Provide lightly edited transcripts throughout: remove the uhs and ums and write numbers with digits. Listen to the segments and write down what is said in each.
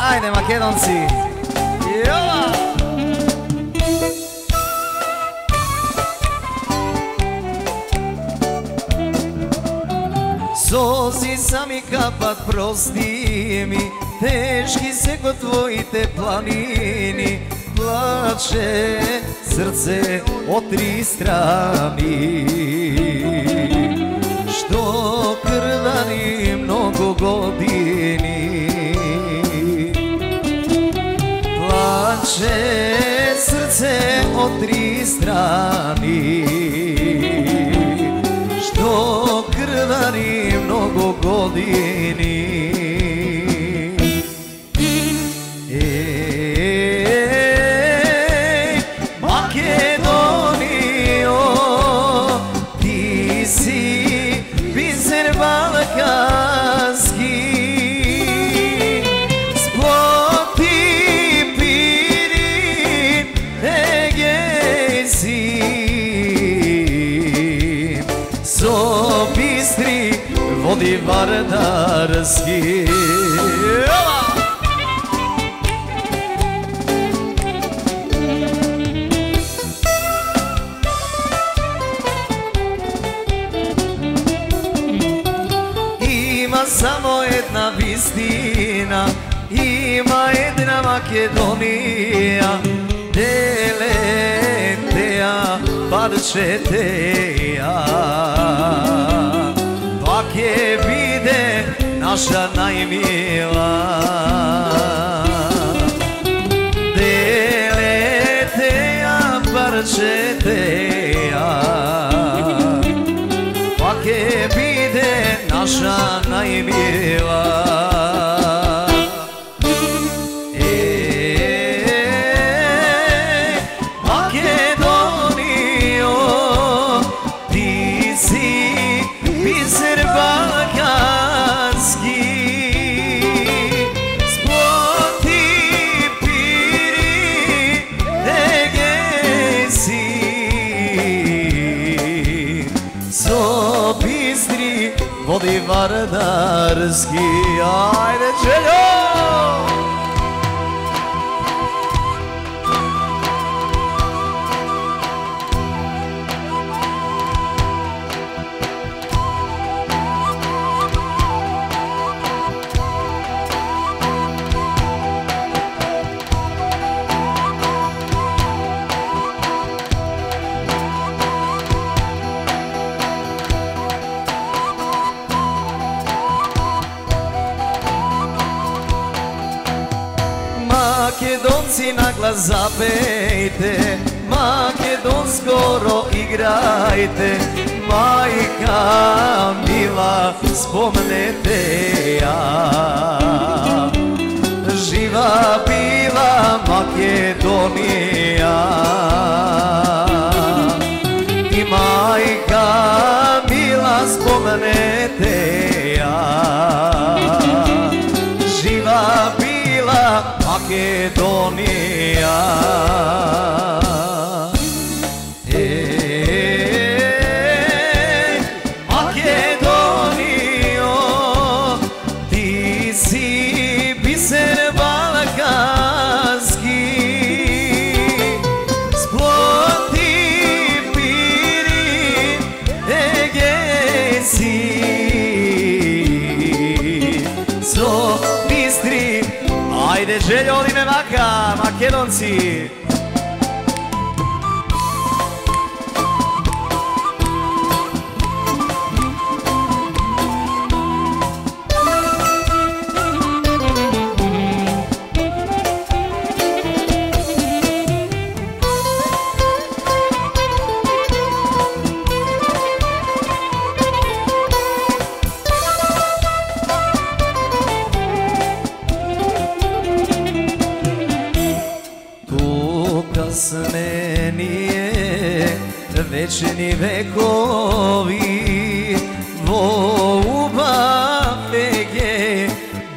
Ajde Makedonci. Jova! Sozi sami kapat prosti mi, teški se kod tvojite planini, plače srce od tri strani. Što krvani mnogo godini, plače srce od tri strani. Što krvari mnogo godini. Ej, Makedonijo, ti si biser balkanski, Sploti, Pirin, Egejski, so bistri vodi vardarski. Ima samo jedna vistina, ima jedna Makedonija, Deleteja, Barčeteja. Pak je vide naša najmila, Deleteja, Barčeteja. Pak je vide naša najmila. Vodi vardarski, ajde Željo! Makedonci naglas zapejte, makedonskoro igrajte, majka mila spomnete ja. Živa bila Makedonija i majka mila spomnete ja. Živa bila Makedonija. Ej, Makedonijo, ti si biser balkanski, Sploti, Pirin, Egejski, so bistri. Ajde Željo, oli me maka, Makedonci. Kasnenije večni vekovi, Vouba fege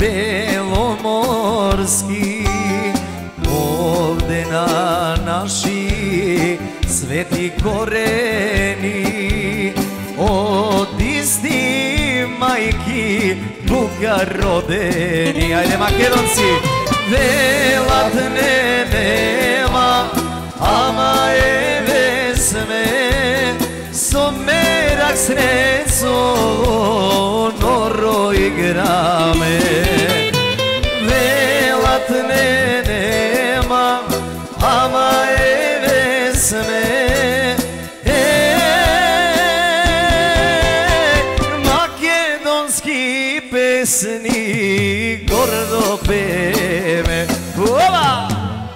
belomorski, ovde na naši sveti koreni, od istih majki Buka rodeni. Ajde Makedonci, velat ne nema, ama je vesme, so merak sreco, noro igrame. Velat ne nema, ama je vesme, makedonski pesni gordo peme. Ova!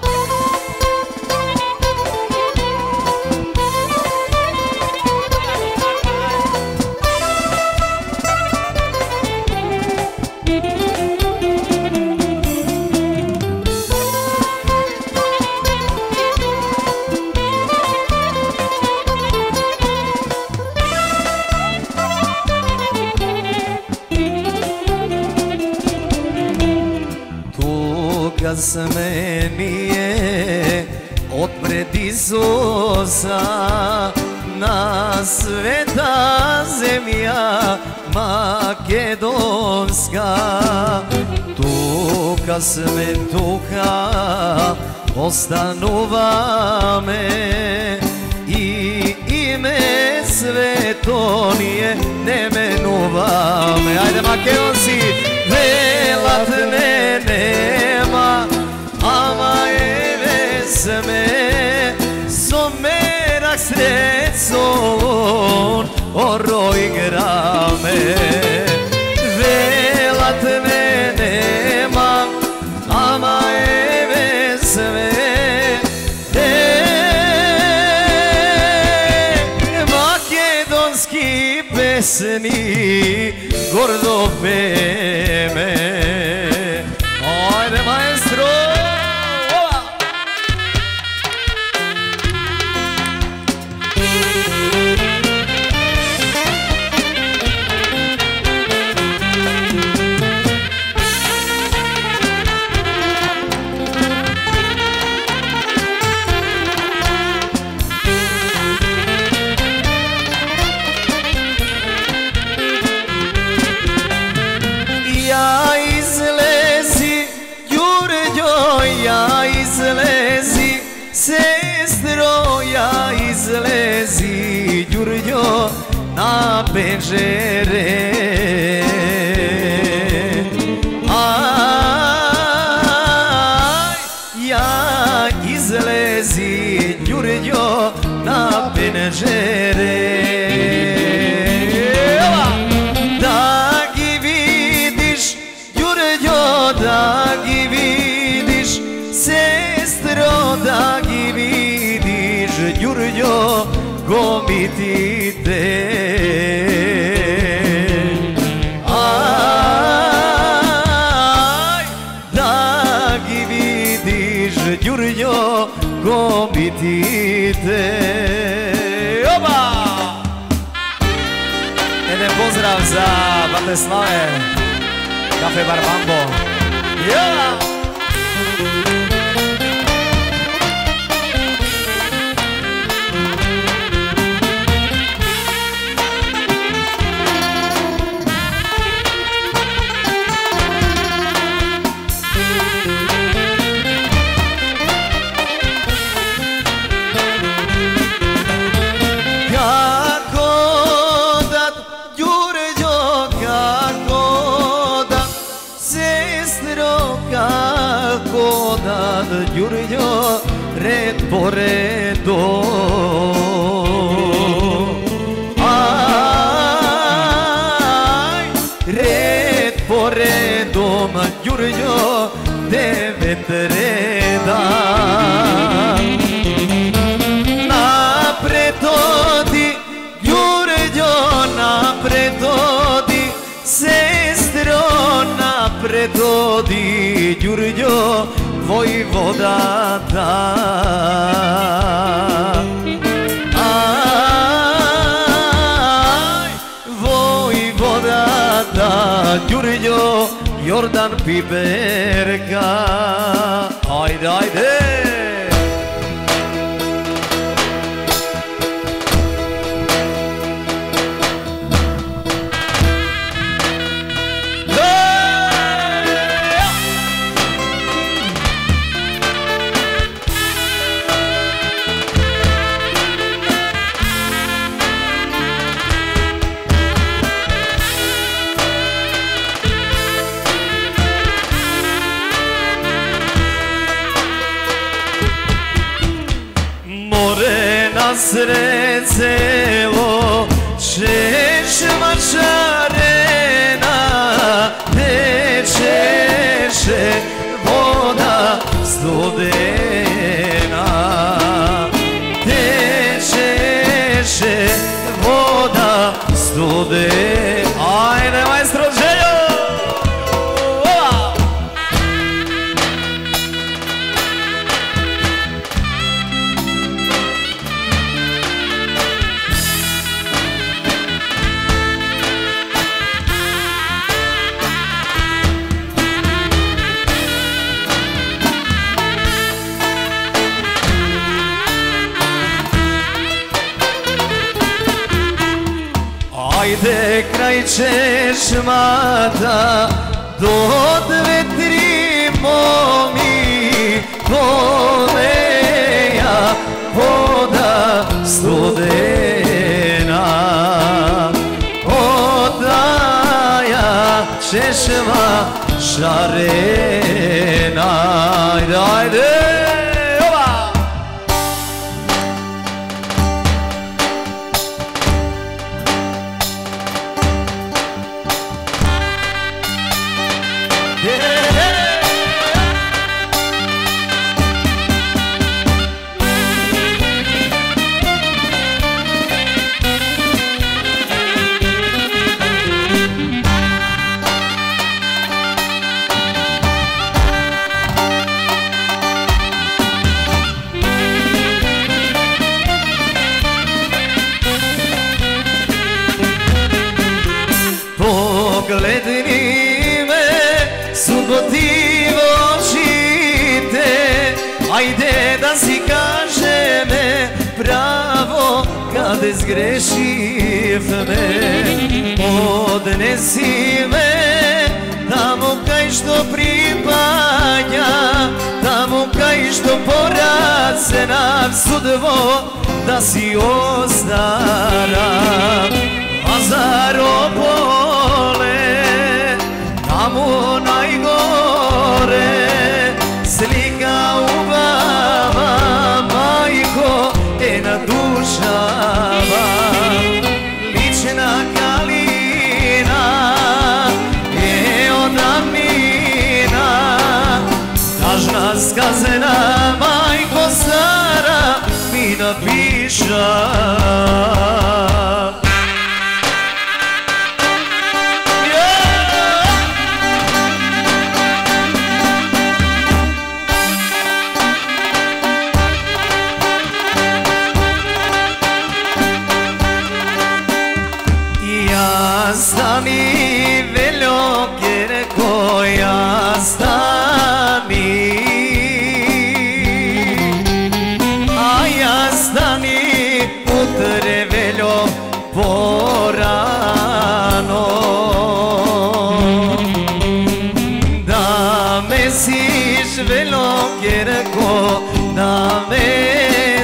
Tuga se nije otpred Isusa, na sveta zemlja makedonska. Tuga sme tuha ostanu vame, i ime sveto nije ne menuvame. Ajde makedonci, velat ne nema, ama je vesme, so merak srecon, oro igrame. Velat ne nema, ama je vesme, makedonski pesni gordo peme. Ajde maestro! Ova! Ja izlezi, Đurđo, ja izlezi, sestro, ja izlezi, Đurđo, na penžere. Aj, ja izlezi, Đurđo, na penžere. Da gi vidiš, sestro, da gi vidiš, Đurđo, gomitite. Aj, da gi vidiš, Đurđo, gomitite. Oba! Jedan pozdrav za Batislave, Kafe Bar Bambo. Yeah! Đurđo, red po redu. Aj, red po redom, Đurđo, 9 reda. Napred odi, Đurđo, napred odi, sestro, napred odi, Đurđo, vojvoda da. Aj, vojvoda da, Đurđo, Jordan Piberka. Ajde, ajde! srecevo, češma šarena, tečeše voda studena, tečeše voda studena. Ajde, majstro Željo! Ajde kraj češmata, do 2-3 momi, poleja voda studena, odaja češma šarena. Ajde, ajde! Pogledni me, subotivo očite, ajde da si kaže me pravo kad zgrešim me. Odnesi me tamo kaj što pripanja, tamo kaj što porad se nam sudvo da si ostara. A zar opole, tamo najgore, slika u vama, majko, nadušava. Lična kalina je od amina, tažna skazena, majko stara, mi napiša. Stani veljokerko, ja stani, a ja stani utre veljo porano. Da me siš veljokerko, da me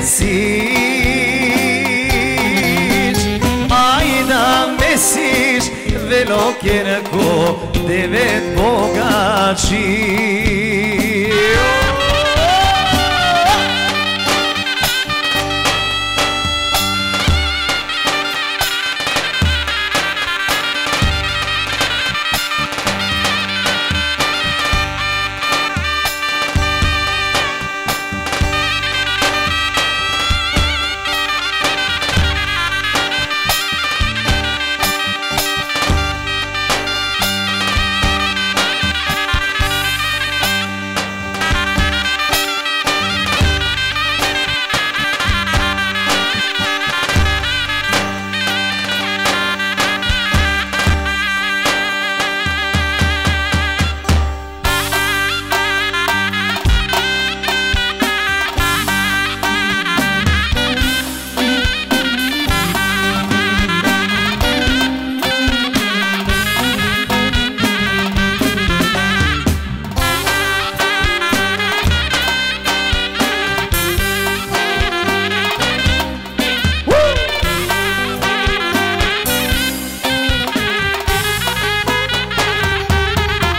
siš, aj da me siš veljokerko, 9 bogači.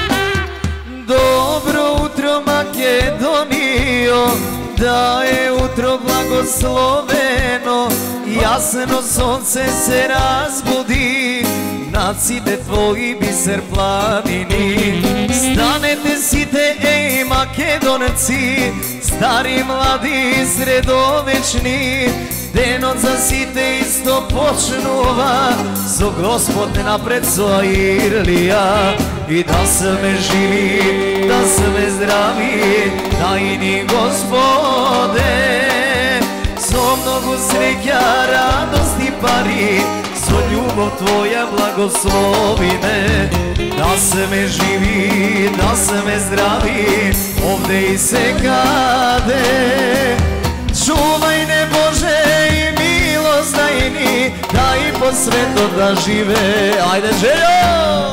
Da je u jutro blagosloveno, jasno sonce se razbudi, nacide tvoji biser planini. Stanete site, ej Makedonci, stari, mladi, sredovečni, deno za site isto počnuva, so Gospod napred so Irlija. I da se me živi, da se me zdravi, tajni Gospode, so mnogo sreća, radosti pari, so ljubav tvoja blagoslovi me. Da se me živi, da se me zdravi, ovde i sekade. Čuvaj ne Bože i milost daj mi, da i po svetu da žive. Ajde Željo!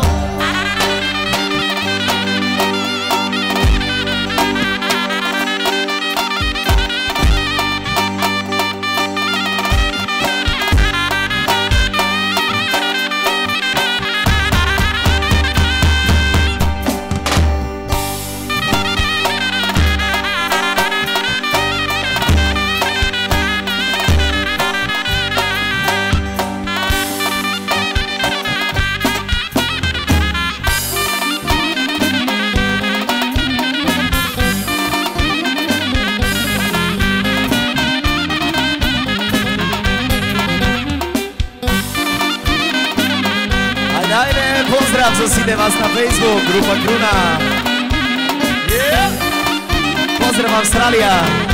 Pozdrav za side vas na Facebook, grupa Kruna. Pozdrav Australija.